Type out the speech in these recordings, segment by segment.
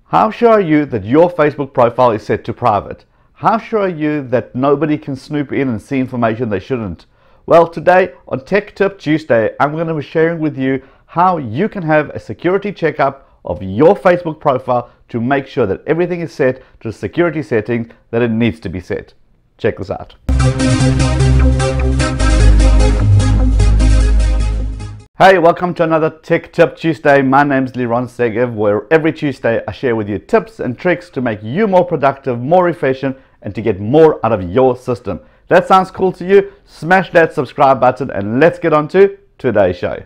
How sure are you that your Facebook profile is set to private? How sure are you that nobody can snoop in and see information they shouldn't? Well, today on Tech Tip Tuesday, I'm going to be sharing with you how you can have a security checkup of your Facebook profile to make sure that everything is set to the security settings that it needs to be set. Check this out. Hey, welcome to another Tech Tip Tuesday. My name's Liron Segev, where every Tuesday I share with you tips and tricks to make you more productive, more efficient, and to get more out of your system. That sounds cool to you? Smash that subscribe button and let's get on to today's show.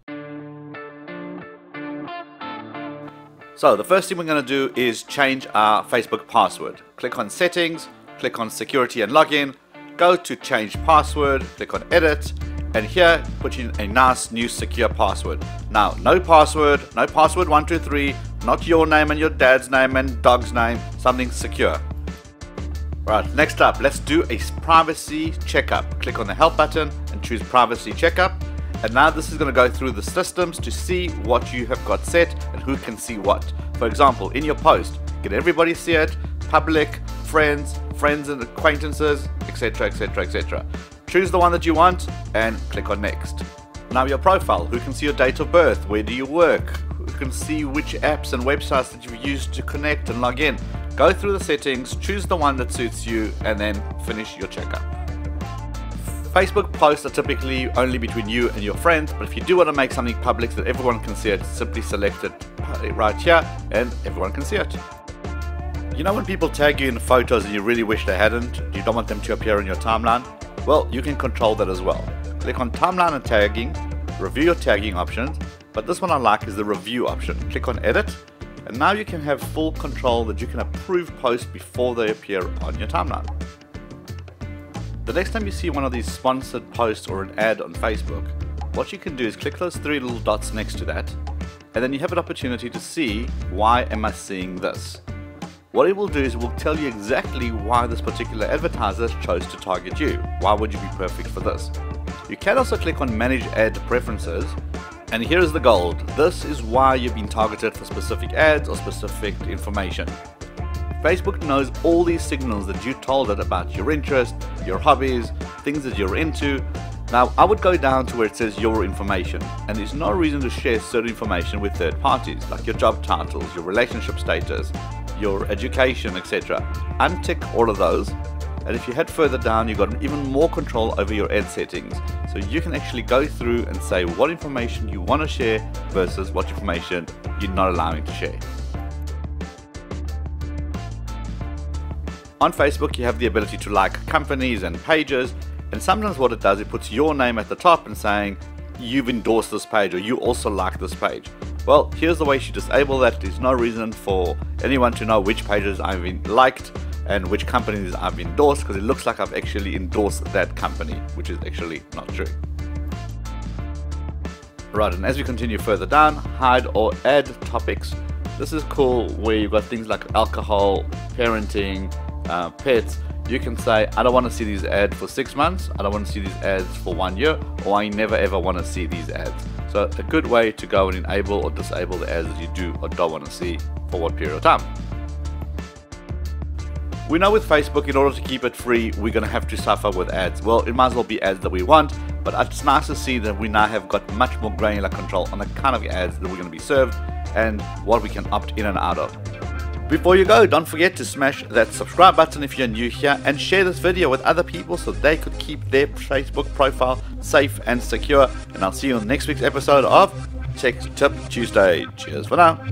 So the first thing we're going to do is change our Facebook password. Click on Settings, click on Security and Login, go to Change Password, click on Edit, and here put in a nice new secure password. Now, no password 123, not your name and your dad's name and dog's name, something secure. Right, next up, let's do a privacy checkup. Click on the Help button and choose Privacy Checkup. And now this is going to go through the systems to see what you have got set and who can see what. For example, in your post, can everybody see it? Public, friends and acquaintances, etc, etc, etc. Choose the one that you want and click on Next. Now your profile, who can see your date of birth, where do you work, who can see which apps and websites that you've used to connect and log in. Go through the settings, choose the one that suits you, and then finish your checkup. Facebook posts are typically only between you and your friends, but if you do want to make something public so that everyone can see it, simply select it right here and everyone can see it. You know when people tag you in photos and you really wish they hadn't, you don't want them to appear on your timeline? Well, you can control that as well. Click on Timeline and Tagging, review your tagging options, but this one I like is the Review option. Click on Edit, and now you can have full control that you can approve posts before they appear on your timeline. The next time you see one of these sponsored posts or an ad on Facebook, what you can do is click those three little dots next to that, and then you have an opportunity to see, why am I seeing this? What it will do is it will tell you exactly why this particular advertiser chose to target you. Why would you be perfect for this? You can also click on Manage Ad Preferences, and here's the gold. This is why you've been targeted for specific ads or specific information. Facebook knows all these signals that you told it about your interest, your hobbies, things that you're into. Now, I would go down to where it says your information, and there's no reason to share certain information with third parties, like your job titles, your relationship status, your education, etc. Untick all of those, and if you head further down, you've got even more control over your ad settings. So you can actually go through and say what information you want to share versus what information you're not allowing to share. On Facebook, you have the ability to like companies and pages, and sometimes what it does, it puts your name at the top and saying you've endorsed this page or you also like this page. Well, here's the way you disable that. There's no reason for anyone to know which pages I've liked and which companies I've endorsed, because it looks like I've actually endorsed that company, which is actually not true. Right, and as we continue further down, hide or add topics. This is cool, where you've got things like alcohol, parenting, pets. You can say, I don't want to see these ads for 6 months, I don't want to see these ads for 1 year, or I never ever want to see these ads. So a good way to go and enable or disable the ads that you do or don't want to see for what period of time. We know with Facebook, in order to keep it free, we're going to have to suffer with ads. Well, it might as well be ads that we want, but it's nice to see that we now have got much more granular control on the kind of ads that we're going to be served and what we can opt in and out of. Before you go, don't forget to smash that subscribe button if you're new here, and share this video with other people so they could keep their Facebook profile safe and secure. And I'll see you on next week's episode of Tech Tip Tuesday. Cheers for now.